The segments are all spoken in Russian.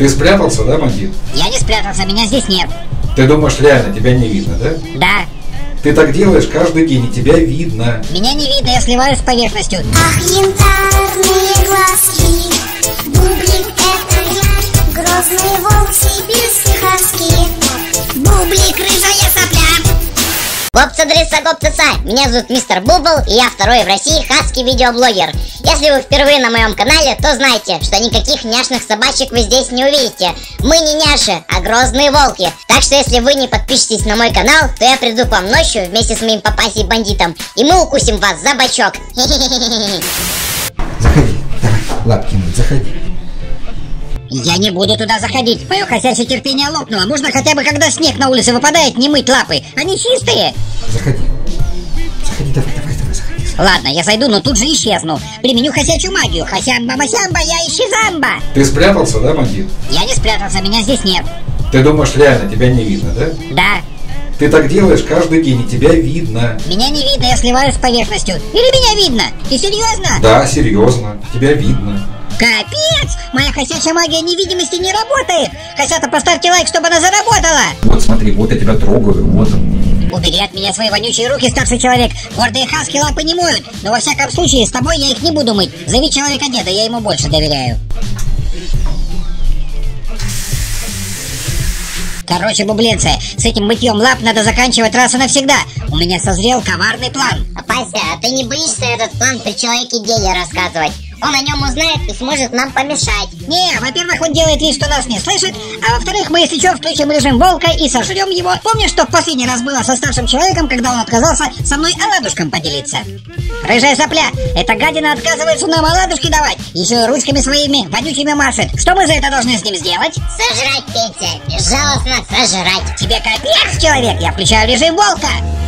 Ты спрятался, да, бандит? Я не спрятался, меня здесь нет. Ты думаешь, реально тебя не видно, да? Да. Ты так делаешь каждый день, и тебя видно. Меня не видно, я сливаюсь с поверхностью. Ах, янтарные глазки, Бублик это я, грозный волк сибирский хаски. Бублик, рыжая сопля. Гопца-дрыса, гопца-ца, меня зовут Мистер Бубл, и я второй в России хаски-видеоблогер. Если вы впервые на моем канале, то знайте, что никаких няшных собачек вы здесь не увидите. Мы не няши, а грозные волки. Так что если вы не подпишетесь на мой канал, то я приду к вам ночью вместе с моим папасей-бандитом, и мы укусим вас за бочок. Заходи, давай, лапки мыть, заходи. Я не буду туда заходить. Мое хозяйское терпение лопнуло. Можно хотя бы, когда снег на улице выпадает, не мыть лапы. Они чистые. Заходи. Заходи, давай, заходи. Ладно, я зайду, но тут же исчезну. Применю хозяйчью магию. Хасямба-масямба, я исчезамба. Ты спрятался, да, бандит? Я не спрятался, меня здесь нет. Ты думаешь, реально тебя не видно, да? Да. Ты так делаешь каждый день, и тебя видно. Меня не видно, я сливаюсь с поверхностью. Или меня видно? Ты серьезно? Да, серьезно, тебя видно. Капец! Моя хозяйская магия невидимости не работает! Хозяйка, поставьте лайк, чтобы она заработала! Вот смотри, вот я тебя трогаю, вот он. Убери от меня свои вонючие руки, старший человек! Гордые хаски лапы не моют! Но во всяком случае, с тобой я их не буду мыть! Зови человека деда, я ему больше доверяю! Короче, бублинцы, с этим мытьем лап надо заканчивать раз и навсегда! У меня созрел коварный план! Папася, а ты не боишься этот план при человеке-деде рассказывать? Он о нем узнает и сможет нам помешать. Не, во-первых, он делает вид, что нас не слышит, а во-вторых, мы, если что, включим режим волка и сожрем его. Помнишь, что в последний раз было со старшим человеком, когда он отказался со мной оладушком поделиться? Рыжая сопля, эта гадина отказывается нам оладушки давать, еще и ручками своими вонючими машет. Что мы за это должны с ним сделать? Сожрать, Петя, безжалостно сожрать. Тебе капец, человек, я включаю режим волка.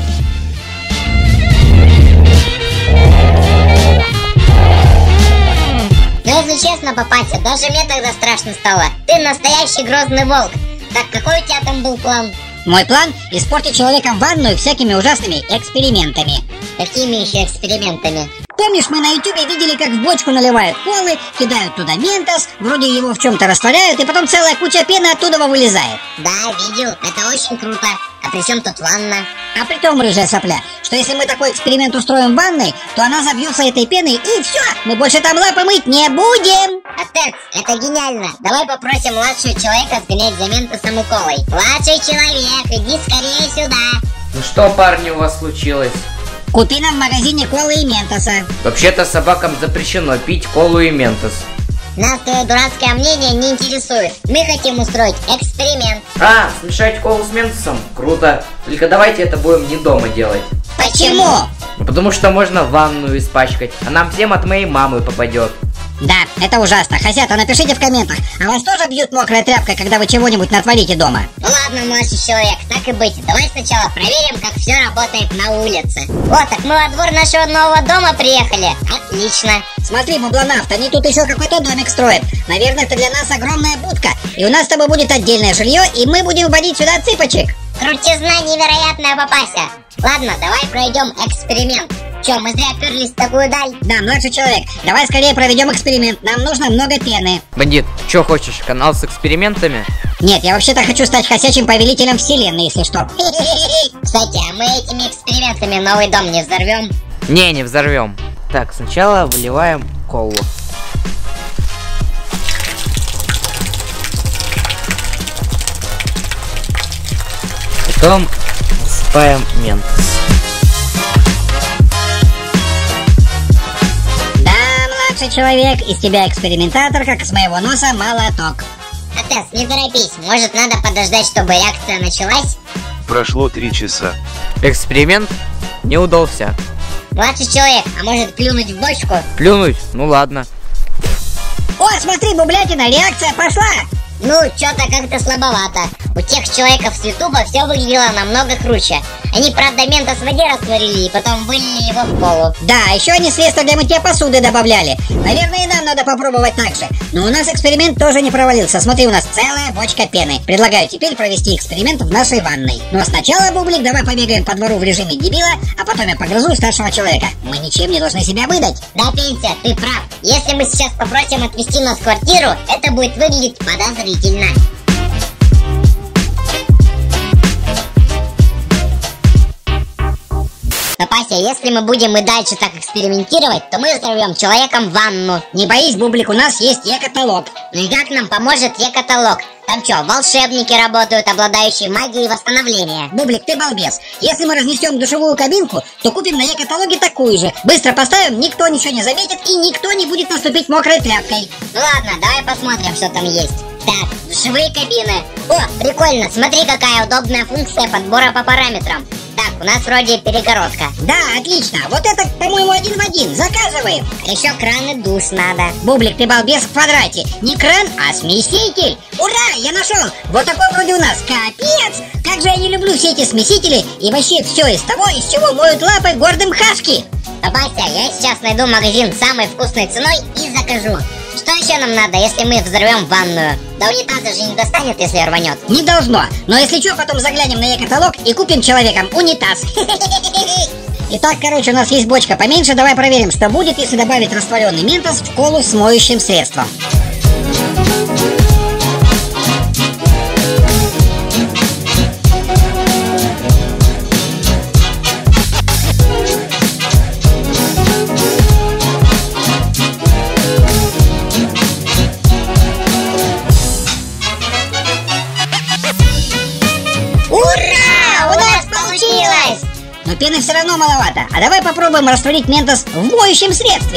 Но если честно, папася, даже мне тогда страшно стало. Ты настоящий грозный волк. Так какой у тебя там был план? Мой план – испортить человеком ванную всякими ужасными экспериментами. Какими еще экспериментами? Помнишь, мы на ютубе видели, как в бочку наливают колы, кидают туда ментос, вроде его в чем-то растворяют, и потом целая куча пены оттуда вылезает. Да, видел, это очень круто. А при чем тут ванна? А при том, рыжая сопля, что если мы такой эксперимент устроим в ванной, то она забьется этой пеной, и все, мы больше там лапы мыть не будем. Отец, это гениально. Давай попросим младшего человека сгонять за ментосом и колой. Младший человек, иди скорее сюда. Ну что, парни, у вас случилось? Купи нам в магазине колы и ментоса. Вообще-то собакам запрещено пить колу и ментос. Нас твое дурацкое мнение не интересует. Мы хотим устроить эксперимент. А, смешать колу с ментосом? Круто. Только давайте это будем не дома делать. Почему? Ну, потому что можно ванную испачкать, а нам всем от моей мамы попадет. Да, это ужасно. Хозяйка, напишите в комментах, а вас тоже бьют мокрой тряпкой, когда вы чего-нибудь натворите дома? Ну ладно, младший человек, так и быть. Давай сначала проверим, как все работает на улице. Вот, так мы во двор нашего нового дома приехали. Отлично. Смотри, баблонавт, они тут еще какой-то домик строят. Наверное, это для нас огромная будка. И у нас с тобой будет отдельное жилье, и мы будем вводить сюда цыпочек. Крутизна невероятная, папася. Ладно, давай пройдем эксперимент. Че, мы зря перлись в такую даль? Да, младший человек, давай скорее проведем эксперимент. Нам нужно много пены. Бандит, что хочешь, канал с экспериментами? Нет, я вообще-то хочу стать ходячим повелителем вселенной, если что. Кстати, а мы этими экспериментами новый дом не взорвем? Не взорвем. Так, сначала выливаем колу. Потом засыпаем ментос. Человек, из тебя экспериментатор, как из моего носа молоток. Отец, не торопись, может надо подождать, чтобы реакция началась? Прошло 3 часа. Эксперимент не удался. Младший человек, а может плюнуть в бочку? Плюнуть? Ну ладно. О, смотри, бублятина, реакция пошла! Ну, что-то как-то слабовато. У тех человеков с Ютуба все выглядело намного круче. Они, правда, ментос в воде растворили и потом вылили его в колу. Да, еще они средства для мытья посуды добавляли. Наверное, и нам надо попробовать так же. Но у нас эксперимент тоже не провалился. Смотри, у нас целая бочка пены. Предлагаю теперь провести эксперимент в нашей ванной. Но сначала, Бублик, давай побегаем по двору в режиме дебила, а потом я погрызу старшего человека. Мы ничем не должны себя выдать. Да, Петя, ты прав. Если мы сейчас попросим отвезти нас в квартиру, это будет выглядеть подозрительно. подозрительно. Папася, если мы будем и дальше так экспериментировать, то мы взорвем человеком ванну. Не боись, Бублик, у нас есть e-каталог. Ну и как нам поможет e-каталог? Там что, волшебники работают, обладающие магией восстановления? Бублик, ты балбес. Если мы разнесем душевую кабинку, то купим на e-каталоге такую же. Быстро поставим, никто ничего не заметит и никто не будет наступить мокрой тряпкой. Ну ладно, давай посмотрим, что там есть. Так, душевые кабины. О, прикольно, смотри, какая удобная функция подбора по параметрам. Так, у нас вроде перегородка. Да, отлично. Вот это, по-моему, 1 в 1. Заказываем. Еще кран и душ надо. Бублик, ты балбес в квадрате. Не кран, а смеситель. Ура, я нашел. Вот такой вроде у нас. Капец. Как же я не люблю все эти смесители и вообще все из того, из чего моют лапы гордым хаски. Папася, я сейчас найду магазин с самой вкусной ценой и закажу. Что еще нам надо, если мы взорвем ванную? Да унитаза же не достанет, если рванет. Не должно. Но если что, потом заглянем на e-каталог и купим человеком унитаз. Итак, короче, у нас есть бочка поменьше. Давай проверим, что будет, если добавить растворенный ментос в колу с моющим средством. Но пены все равно маловато. А давай попробуем растворить ментос в моющем средстве.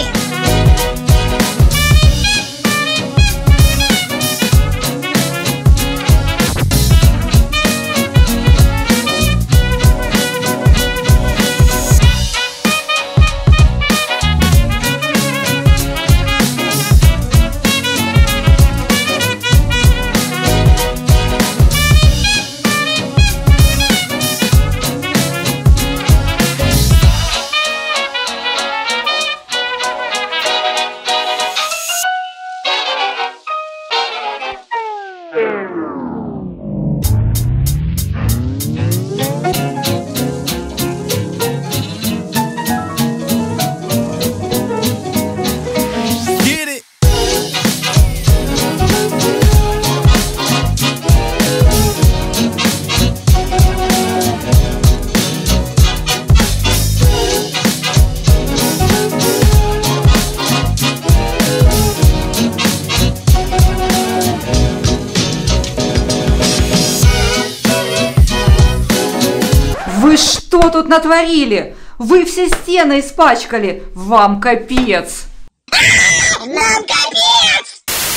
Вы что тут натворили? Вы все стены испачкали. Вам капец. Нам капец!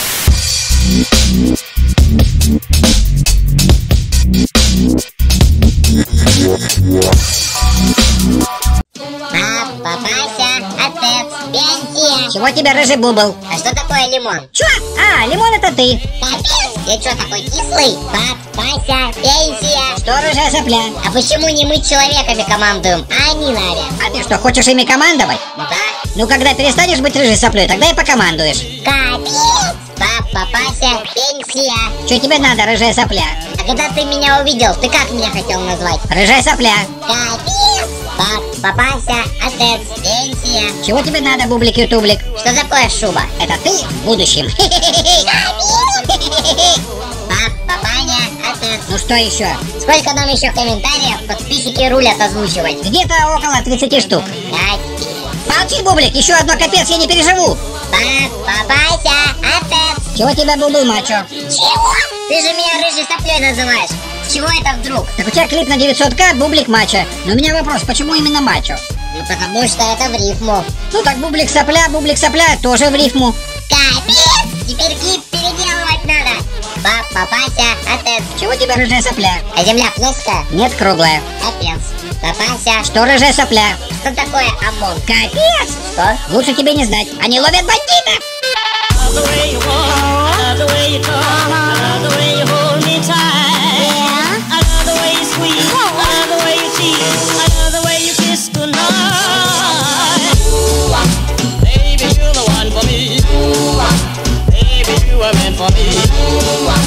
Папася, отец, пенсия. Чего тебе, рыжий бубл? А что такое лимон? Чё? А, лимон это ты. Капец! Я что, такой кислый? Папася, пенсия. Что, рыжая сопля? А почему не мы человеками командуем, а они нами? А ты что, хочешь ими командовать? Да. Ну, когда перестанешь быть рыжей соплей, тогда и покомандуешь. Капец! Папася, пенсия. Что тебе надо, рыжая сопля? А когда ты меня увидел, ты как меня хотел назвать? Рыжая сопля. Капец! Папася, отец, пенсия. Чего тебе надо, бублик-ютублик? Что такое шуба? Это ты в будущем. Папаня, отец. Ну что еще? Сколько нам еще комментариев подписчики рулят озвучивать? Где-то около 30 штук. Капец. Молчи, бублик, еще одно капец я не переживу. Папася, отец. Чего тебя, бубл, мачо? Чего? Ты же меня рыжей соплей называешь. С чего это вдруг? Так у тебя клип на 900к, бублик мачо. Но у меня вопрос, почему именно мачо? Ну потому что это в рифму. Ну так бублик сопля тоже в рифму. Капец! Теперь клип переделывать надо. Папася, отец. Чего тебе, рыжая сопля? А земля плоская? Нет, круглая. Капец. Папася. Что, рыжая сопля? Что такое ОМОН? Капец! Что? Лучше тебе не знать. Они ловят бандитов! For me, baby, you are meant for me.